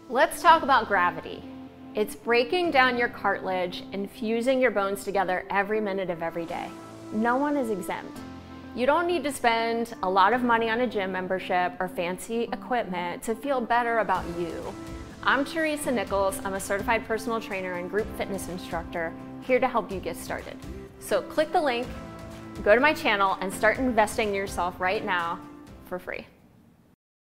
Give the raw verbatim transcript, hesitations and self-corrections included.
Let's talk about gravity. It's breaking down your cartilage and fusing your bones together every minute of every day. No one is exempt. You don't need to spend a lot of money on a gym membership or fancy equipment to feel better about you. I'm Teresa Nichols. I'm a certified personal trainer and group fitness instructor here to help you get started. So click the link, go to my channel, and start investing in yourself right now for free.